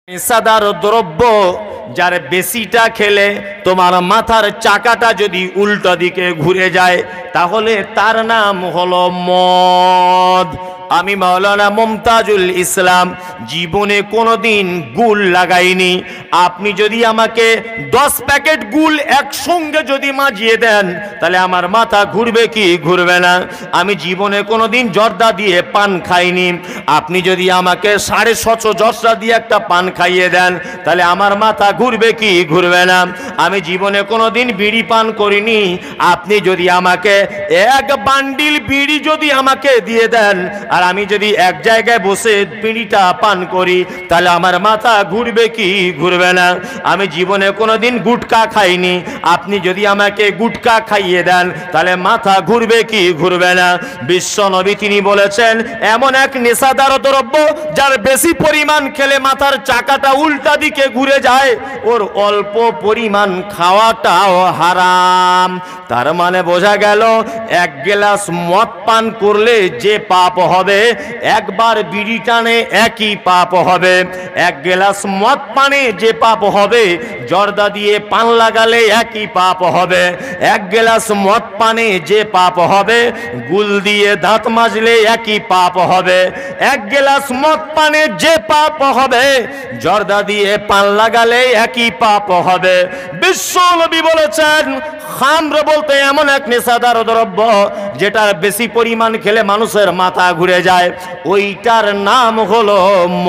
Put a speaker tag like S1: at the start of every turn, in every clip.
S1: নেশাদার দ্রব্য যার বেশিটা খেলে তোমার মাথার চাকাটা যদি উল্টো দিকে ঘুরে যায় তাহলে তার নাম হলো মদ। আমি মাওলানা মুমতাজুল ইসলাম জীবনে কোনোদিন গুল লাগাইনি। আপনি যদি আমাকে 10 প্যাকেট গুল একসঙ্গে যদি মাজিয়ে দেন তাহলে আমার মাথা ঘুরবে কি ঘুরবে না? আমি জীবনে কোনোদিন জর্দা দিয়ে পান খাইনি। আপনি যদি আমাকে 750 জর্দা দিয়ে একটা পান খাইয়ে দেন তাহলে আমার মাথা ঘুরবে কি ঘুরবে না? আমি জীবনে কোনোদিন বিড়ি পান করিনি। আপনি যদি আমাকে এক বান্ডিল বিড়ি যদি আমাকে দিয়ে দেন আর আমি যদি এক জায়গায় বসে বিড়িটা পান করি তাহলে আমার মাথা ঘুরবে কি ঘুরবে না? আমি জীবনে কোনোদিন গুটকা খাইনি। আপনি যদি আমাকে গুটকা খাইয়ে দেন তাহলে মাথা ঘুরবে কি ঘুরবে না? বিশ্ব নবী তিনি বলেছেন এমন এক নেশাদার দ্রব্য যার বেশি পরিমাণ খেলে মাথার চাকাটা উল্টা দিকে ঘুরে যায়, ওর অল্প পরিমাণ খাওয়াটাও হারাম। তার মানে বোঝা গেল এক গ্লাস মদ পান করলে যে পাপ হবে একবার বিড়ি টানে একই পাপ হবে। এক গ্লাস মদ পানে যে পাপ হবে জর্দা দিয়ে পান লাগালে একই পাপ হবে। এক গ্লাস মদ পানে যে পাপ হবে গুল দিয়ে দাঁত মাজলে একই পাপ হবে। এক গ্লাস মদ পানে যে পাপ হবে জর্দা দিয়ে পান লাগালে একই পাপ হবে। বিশ্ব নবী বলেছেন খামর বলতে এমন এক নেশাদার দ্রব্য যেটার বেশি পরিমাণ খেলে মানুষের মাথা ঘুরে যায়, ওইটার নাম হলো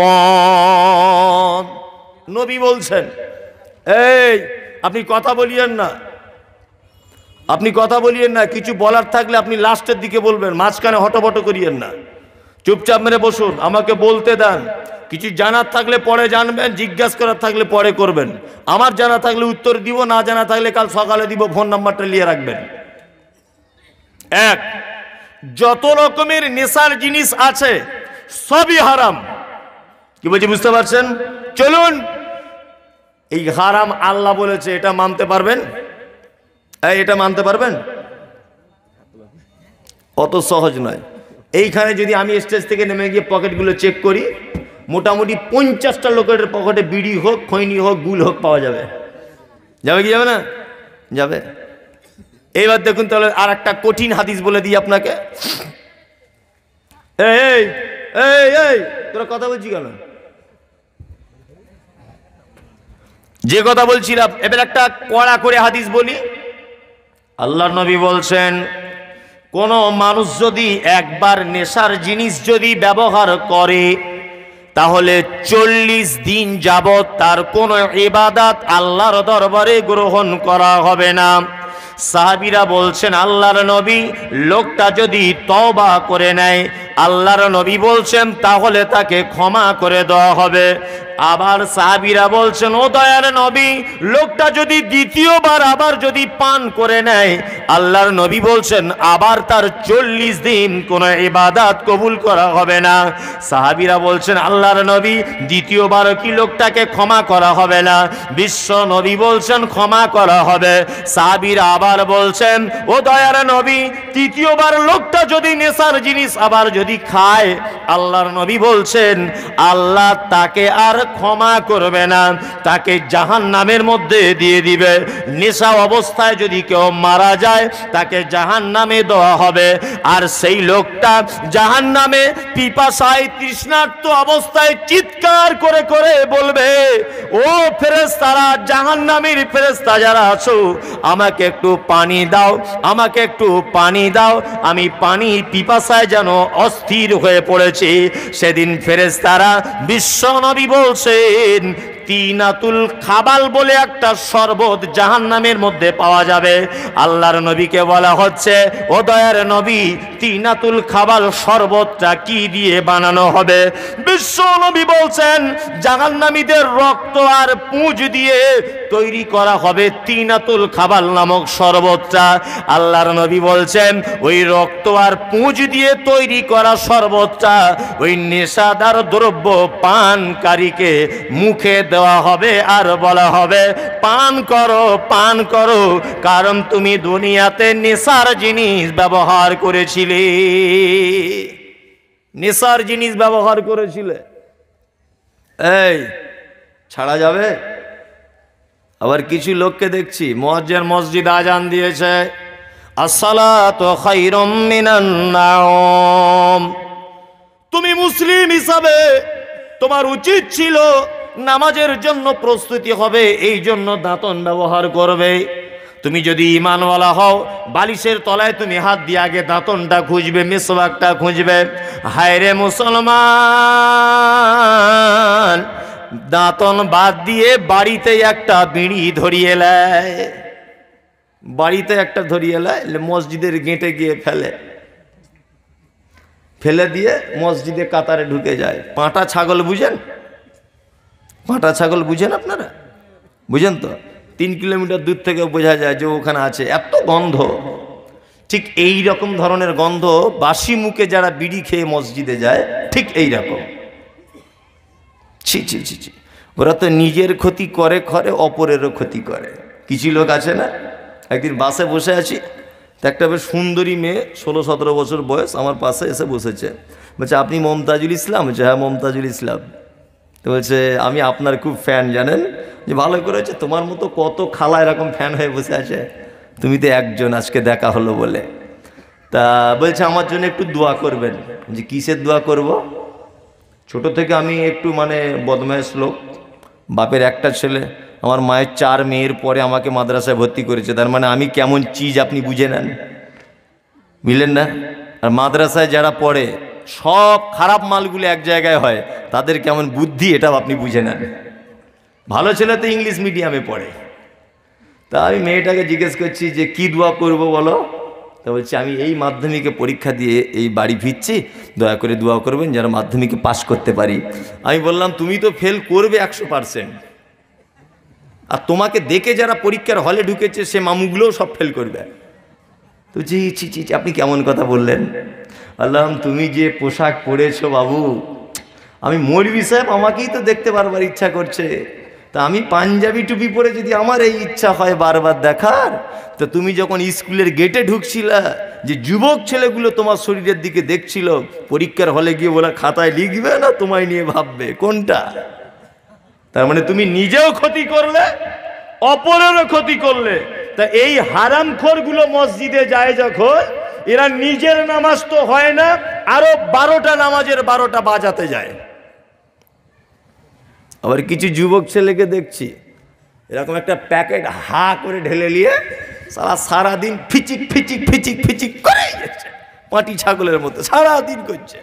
S1: মদ। নবী বলছেন এই আপনি কথা বলিয়েন না, আপনি কথা বলিয়েন না। কিছু বলার থাকলে আপনি লাস্টের দিকে বলবেন, মাঝখানে হটবট করিয়েন না। চুপচাপ মেরে বসুন, আমাকে বলতে দেন। কিছু জানার থাকলে পরে জানবেন, জিজ্ঞাসা করার থাকলে পরে করবেন। আমার জানা থাকলে উত্তর দিব, না জানা থাকলে কাল সকালে দিব। ফোন নাম্বারটা নিয়ে রাখবেন। এক, যত রকমের নেশার জিনিস আছে সবই হারাম। কি বলছি বুঝতে পারছেন? চলুন, এই হারাম আল্লাহ বলেছে, এটা মানতে পারবেন? এটা মানতে পারবেন? অত সহজ নয়। এইখানে যদি আমি স্টেজ থেকে নেমে গিয়ে পকেটগুলো চেক করি, মোটামুটি 50টা লোকের পকেটে বিড়ি হোক, খৈনি হোক, গুল হোক পাওয়া যাবে। যাবে কি যাবে না? যাবে। এইবার দেখুন তাহলে আর একটা কঠিন হাদিস বলে দিই আপনাকে। এই এই এই তোরা কথা বলছি কেন? যে কথা বলছিলাম এবার একটা কড়া করে হাদিস বলি। আল্লাহর নবী বলছেন কোন মানুষ যদি একবার নেশার জিনিস যদি ব্যবহার করে তাহলে 40 দিন যাবত তার কোন ইবাদত আল্লাহর দরবারে গ্রহণ করা হবে না। সাহাবীরা বলছেন আল্লাহর নবী লোকটা যদি তওবা করে নেয় আল্লাহর নবী বলছেন তাহলে তাকে ক্ষমা করে দেওয়া হবে। আবার সাহাবীরা বলছেন ও দয়ার নবী লোকটা যদি দ্বিতীয়বার আবার যদি পান করে নেয় আল্লাহর নবী বলছেন আবার তার 40 দিন কোনো ইবাদত কবুল করা হবে না। সাহাবীরা বলছেন আল্লাহর নবী দ্বিতীয়বার কি লোকটাকে ক্ষমা করা হবে না? বিশ্ব নবী বলছেন ক্ষমা করা হবে। সাহাবীরা আবার বলছেন ও দয়ার নবী তৃতীয়বার লোকটা যদি নেশার জিনিস আবার যদি খায় আল্লাহর নবী বলছেন আল্লাহ তাকে আর ক্ষমা করবে না, তাকে জাহান্নামের মধ্যে দিয়ে দিবে। নেশা অবস্থায় যদি কেউ মারা যায় তাকে জাহান্নামে দেওয়া হবে। আর সেই লোকটা জাহান্নামে পিপাসায় তৃষ্ণার্ত অবস্থায় চিৎকার করে করে বলবে ও ফেরেশতারা, জাহান্নামের ফেরেশতা যারা আছো আমাকে একটু পানি দাও, আমাকে একটু পানি দাও, আমি পানি পিপাসায় যেন অস্থির হয়ে পড়েছি। সেদিন ফেরেশতারা বিশ্ব নবী বলছেন তিনাতুল খাবাল বলে একটা শরবত জাহান্নামের মধ্যে পাওয়া যাবে। আল্লাহর নবীকে বলা হচ্ছে ও দয়ার নবী তিনাতুল খাবাল শরবতটা কি দিয়ে বানানো হবে? বিশ্ব নবী বলছেন জাহান্নামীদের রক্ত আর পুঁজ দিয়ে তৈরি করা হবে তিনাতুল খাবাল নামক শরবতটা। আল্লাহর নবী বলছেন ওই রক্ত আর পুঁজ দিয়ে তৈরি করা শরবতটা ওই নেশাদার দ্রব্য পানকারীকে মুখে দেওয়া হবে আর বলা হবে পান করো পান করো, কারণ তুমি দুনিয়াতে নেশার জিনিস ব্যবহার করেছিলে, নেশার জিনিস ব্যবহার করেছিলে। এই ছাড়া যাবে? আবার কিছু লোককে দেখছি মুয়াজ্জিন মসজিদ আজান দিয়েছে, আসসালাতু খায়রুম মিনান নাওম। তুমি মুসলিম হিসাবে তোমার উচিত ছিল নামাজের জন্য প্রস্তুতি হবে, এই জন্য দাঁতন ব্যবহার করবে। তুমি যদি ঈমানওয়ালা হও, বালিশের তলায় তুমি হাত দিয়ে আগে দাঁতনটা খুঁজবে, মিসওয়াকটা খুঁজবে। হায় রে মুসলমান, দাঁতন বাদ দিয়ে বাড়িতে একটা বিড়ি ধরিয়ে নেয়, বাড়িতে একটা ধরিয়ে নেয়, মসজিদের গেঁটে গিয়ে ফেলে দিয়ে মসজিদে কাতারে ঢুকে যায়। পাঁটা ছাগল বুঝেন? পাঁটা ছাগল বুঝেন আপনারা? বুঝেন তো? 3 কিলোমিটার দূর থেকে বোঝা যায় যে ওখানে আছে, এত গন্ধ। ঠিক এই রকম ধরনের গন্ধ বাসি মুখে যারা বিড়ি খেয়ে মসজিদে যায়, ঠিক এই রকম। ছি ছি ছি ছি, ওরা তো নিজের ক্ষতি করে, অপরেরও ক্ষতি করে। কিছু লোক আছে না, একদিন বাসে বসে আছি, তো একটা বেশ সুন্দরী মেয়ে 16-17 বছর বয়স আমার পাশে এসে বসেছে। বলছে, আপনি মমতাজুল ইসলাম? বলছে, হ্যাঁ মমতাজুল ইসলাম। তো বলছে, আমি আপনার খুব ফ্যান জানেন। যে ভালো করেছে, তোমার মতো কত খালা এরকম ফ্যান হয়ে বসে আছে, তুমি তো একজন, আজকে দেখা হলো বলে। তা বলছে, আমার জন্য একটু দোয়া করবেন। যে কিসের দোয়া করব? ছোট থেকে আমি একটু মানে বদমাইশ লোক, বাপের একটা ছেলে, আমার মায়ের 4 মেয়ের পরে আমাকে মাদ্রাসায় ভর্তি করেছে। তার মানে আমি কেমন চিজ আপনি বুঝে নেন, বুঝলেন না? আর মাদ্রাসায় যারা পড়ে সব খারাপ মালগুলো এক জায়গায় হয়, তাদের কেমন বুদ্ধি এটাও আপনি বুঝে নেন। ভালো ছেলে তো ইংলিশ মিডিয়ামে পড়ে। তা আমি মেয়েটাকে জিজ্ঞেস করছি যে কি দোয়া করব বলো? তা বলছি, আমি এই মাধ্যমিকে পরীক্ষা দিয়ে এই বাড়ি ফিরছি, দয়া করে দোয়া করবেন যেন মাধ্যমিকে পাশ করতে পারি। আমি বললাম, তুমি তো ফেল করবে 100%, আর তোমাকে দেখে যারা পরীক্ষার হলে ঢুকেছে সে মামুগুলোও সব ফেল করবে। তো জি ছি ছি, আপনি কেমন কথা বললেন? বললাম, তুমি যে পোশাক পরেছো বাবু, আমি মৌলভী সাহেব, আমাকেই তো দেখতে বারবার ইচ্ছা করছে। তা আমি পাঞ্জাবি টুপি পরে যদি আমার এই ইচ্ছা হয় বারবার দেখার, তো তুমি যখন স্কুলের গেটে ঢুকছিলা, যে যুবক ছেলেগুলো তোমার শরীরের দিকে দেখছিল, পরীক্ষার হলে গিয়ে বলা খাতায় লিখবে না তোমায় নিয়ে ভাববে, কোনটা? তার মানে তুমি নিজেও ক্ষতি করলে, অপরেরও ক্ষতি করলে। তা এই হারামখোরগুলো মসজিদে যায় যখন, এরা নিজের নামাজ তো হয় না, আরো 12টা নামাজের 12টা বাজাতে যায়। আবার কিছু যুবক ছেলেকে দেখছি এরকম একটা প্যাকেট হা করে ঢেলে নিয়ে সারাদিন ফিচিক ফিচিক ফিচিক ফিচিক করেই যাচ্ছে, পাটি ছাগলের মতো সারাদিন করছে।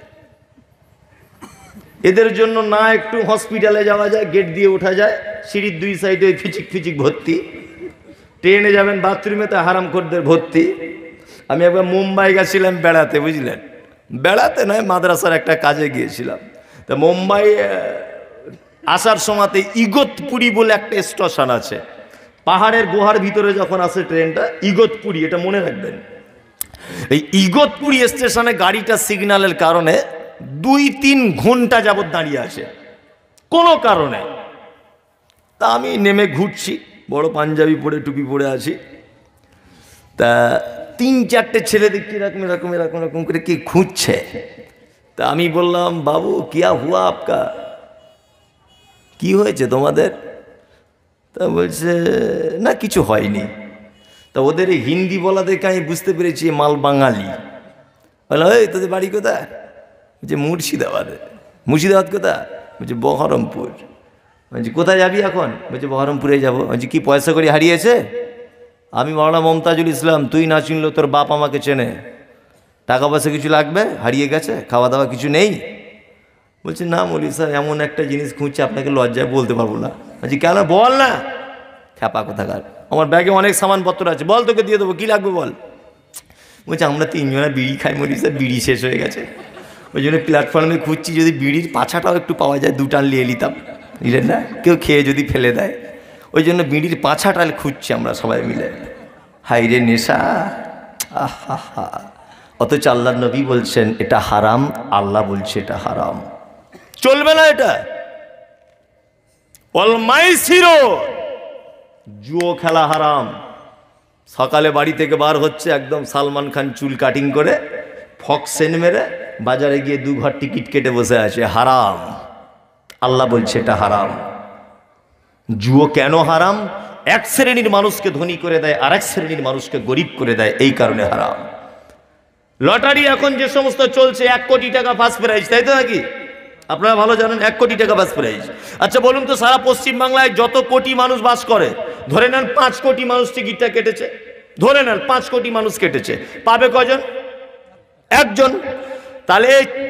S1: এদের জন্য না একটু হসপিটালে যাওয়া যায়, গেট দিয়ে ওঠা যায়, সিঁড়ির 2 সাইডে ফিচিক ফিচিক ভর্তি। ট্রেনে যাবেন, বাথরুমে তো হারামখোরদের ভর্তি। আমি একবার মুম্বাই গেছিলাম বেড়াতে, বুঝলেন? বেড়াতে নয়, মাদ্রাসার একটা কাজে গিয়েছিলাম। তা মুম্বাই আসার সময়তে ইগতপুরি বলে একটা স্টেশন আছে, পাহাড়ের গুহার ভিতরে যখন আসে ট্রেনটা, ইগতপুরি, এটা মনে রাখবেন। এই ইগতপুরি স্টেশনে গাড়িটা সিগন্যালের কারণে 2-3 ঘন্টা যাবত দাঁড়িয়ে আছে কোনো কারণে। তা আমি নেমে ঘুরছি, বড় পাঞ্জাবি পরে টুপি পরে আছি। তা 3-4টে ছেলে দেখছি এরকম এরকম এরকম এরকম করে কি খুঁজছে। তা আমি বললাম, বাবু কিয়া হুয়া আপকা, কি হয়েছে তোমাদের? তা বলছে, না কিছু হয়নি। তা ওদের এই হিন্দি বলা দেখে আমি বুঝতে পেরেছি মাল বাঙালি। বললাম, এই তোদের বাড়ি কোথায়? বলছে মুর্শিদাবাদে। মুর্শিদাবাদ কোথায়? বলছে বহরমপুর। বলছি কোথায় যাবি এখন? বলছে বহরমপুরে যাবো। বলছি কি পয়সা করে হারিয়েছে? আমি মাওলানা মমতাজুল ইসলাম, তুই না চিনলেও তোর বাপ আমাকে চেনে। টাকা পয়সা কিছু লাগবে? হারিয়ে গেছে, খাওয়া দাওয়া কিছু নেই? বলছে না মৌলভী স্যার, এমন একটা জিনিস খুঁজছে, আপনাকে লজ্জায় বলতে পারবো না। বলছি কেন? বল না। খ্যাপা কোথাকার, আমার ব্যাগে অনেক সামানপত্র আছে, বল তোকে দিয়ে দেবো, কী লাগবে বল। বলছে আমরা 3 জনা বিড়ি খাই মৌলভী স্যার, বিড়ি শেষ হয়ে গেছে, ওই জন্য প্ল্যাটফর্মে খুঁজছি, যদি বিড়ির পাছাটাও একটু পাওয়া যায় 2 টান নিয়ে নিতাম, বুঝলেন না? কেউ খেয়ে যদি ফেলে দেয়, ওই জন্য বিড়ির পাছাটা খুঁজছি আমরা সবাই মিলে। হাই রে নেশা, আহা হা। অথচ আল্লাহর নবী বলছেন এটা হারাম, আল্লাহ বলছে এটা হারাম, চলবে না এটা। অলমাইসিরো, জুয়ো খেলা হারাম। সকালে বাড়ি থেকে বার হচ্ছে, একদম সালমান খান চুল কাটিং করে, ফক্সেন মেরে বাজারে গিয়ে 2 ঘর টিকিট কেটে বসে আছে, হারাম। আল্লাহ বলছে এটা হারাম। জুয়ো কেন হারাম? এক শ্রেণীর মানুষকে ধনী করে দেয়, আর এক শ্রেণীর মানুষকে গরিব করে দেয়, এই কারণে হারাম। লটারি এখন যে সমস্ত চলছে 1 কোটি টাকা ফার্স্ট প্রাইজ, তাই তো নাকি? আপনারা ভালো জানেন 1 কোটি টাকা ফার্স্ট প্রাইজ। আচ্ছা বলুন তো, সারা পশ্চিম বাংলায় যত কোটি মানুষ বাস করে, ধরে নেন 5 কোটি মানুষ টিকিটটা কেটেছে, ধরে নেন 5 কোটি মানুষ কেটেছে, পাবে কজন? একজন। তাহলে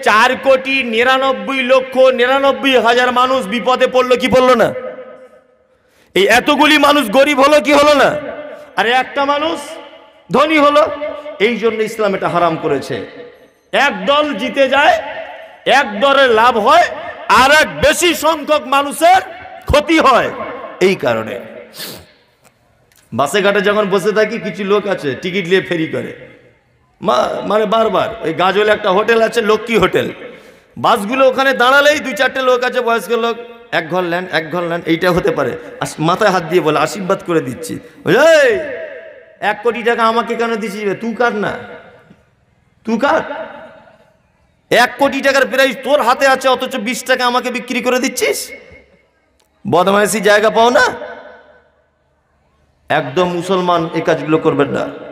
S1: 4,99,99,000 মানুষ বিপদে পড়লো কি পড়লো না? এই এতগুলি মানুষ গরিব হলো কি হলো না? আর একটা মানুষ ধনী হলো। এই জন্য ইসলাম এটা হারাম করেছে। এক দল জিতে যায়, এক দলের লাভ হয়, আর এক বেশি সংখ্যক মানুষের ক্ষতি হয়। এই কারণে বাসে ঘাটে যখন বসে থাকি, কিছু লোক আছে টিকিট নিয়ে ফেরি করে, মানে বারবার। ওই গাজলে একটা হোটেল আছে, লক্ষ্মী হোটেল, বাসগুলো ওখানে দাঁড়ালেই 2-4টে লোক আছে, বয়স্ক লোক, 1 ঘর নেন 1 ঘর নেন, এইটা হতে পারে, মাথায় হাত দিয়ে বলে আশীর্বাদ করে দিচ্ছি, 1 কোটি টাকা আমাকে কেন দিচ্ছিস? তুই কাট না, তুই কাট। 1 কোটি টাকার প্রাইস তোর হাতে আছে, অথচ 20 টাকা আমাকে বিক্রি করে দিচ্ছিস। বদমাইশি জায়গা পাও না। একদম মুসলমান এই কাজগুলো করবেন না।